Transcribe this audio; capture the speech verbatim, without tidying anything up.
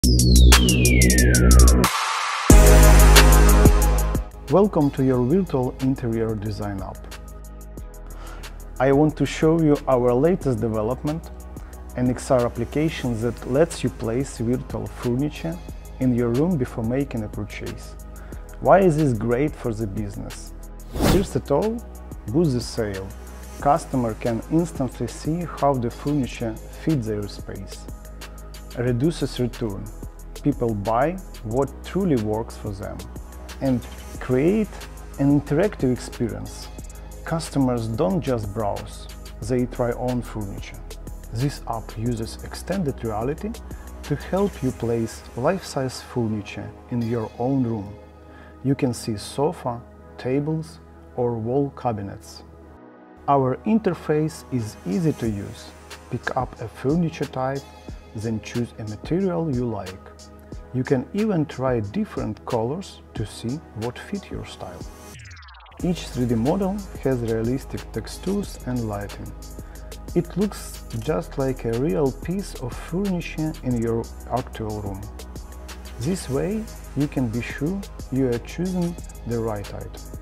Welcome to your virtual interior design app. I want to show you our latest development, an X R application that lets you place virtual furniture in your room before making a purchase. Why is this great for the business? First of all, boost the sale. Customer can instantly see how the furniture fits their space. Reduces return. People buy what truly works for them. And create an interactive experience. Customers don't just browse, they try on furniture. This app uses extended reality to help you place life-size furniture in your own room. You can see sofa, tables, or wall cabinets. Our interface is easy to use. Pick up a furniture type, then choose a material you like. You can even try different colors to see what fit your style. Each three D model has realistic textures and lighting. It looks just like a real piece of furniture in your actual room. This way, you can be sure you are choosing the right item.